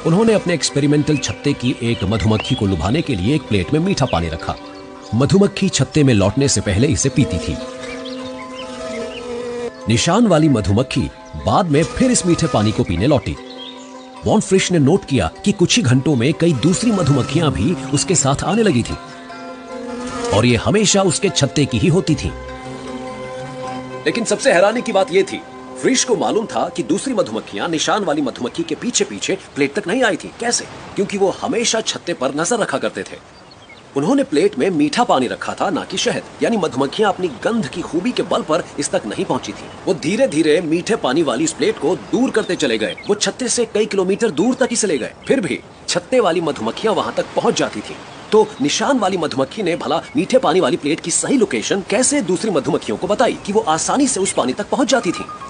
उन्होंने अपने एक्सपेरिमेंटल छत्ते की एक मधुमक्खी को लुभाने के लिए एक प्लेट में मीठा पानी रखा। मधुमक्खी छत्ते में लौटने से पहले इसे पीती थी। निशान वाली मधुमक्खी बाद में फिर इस मीठे पानी को पीने लौटी। वॉन फ्रिश ने नोट किया कि कुछ ही घंटों में कई दूसरी मधुमक्खियां भी उसके साथ आने लगी थी और ये हमेशा उसके छत्ते की ही होती थी। लेकिन सबसे हैरानी की बात यह थी, फ्रिश को मालूम था कि दूसरी मधुमक्खियां निशान वाली मधुमक्खी के पीछे पीछे प्लेट तक नहीं आई थी। कैसे? क्योंकि वो हमेशा छत्ते पर नजर रखा करते थे। उन्होंने प्लेट में मीठा पानी रखा था, ना कि शहद। यानी मधुमक्खियां अपनी गंध की खूबी के बल पर इस तक नहीं पहुंची थी। वो धीरे धीरे मीठे पानी वाली इस प्लेट को दूर करते चले गए। वो छत्ते से कई किलोमीटर दूर तक ही चले गए। फिर भी छत्ते वाली मधुमक्खियां वहां तक पहुंच जाती थी। तो निशान वाली मधुमक्खी ने भला मीठे पानी वाली प्लेट की सही लोकेशन कैसे दूसरी मधुमक्खियों को बताई कि वो आसानी से उस पानी तक पहुंच जाती थी।